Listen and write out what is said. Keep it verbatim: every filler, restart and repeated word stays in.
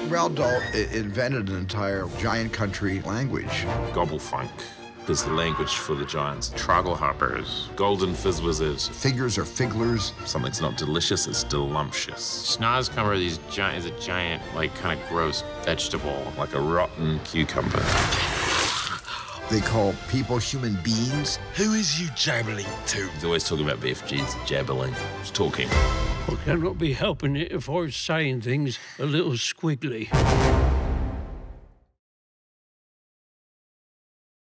Roald Dahl invented an entire giant country language. Gobblefunk is the language for the giants. Trogglehoppers, golden fizz wizards. Figures or figglers. Something's not delicious, it's delumptious. Snozcumber these giant, is a giant, like, kind of gross vegetable. Like a rotten cucumber. They call people human beings. Who is you jabbling to? He's always talking about refugees, jabbling. He's talking. I cannot be helping it if I was saying things a little squiggly.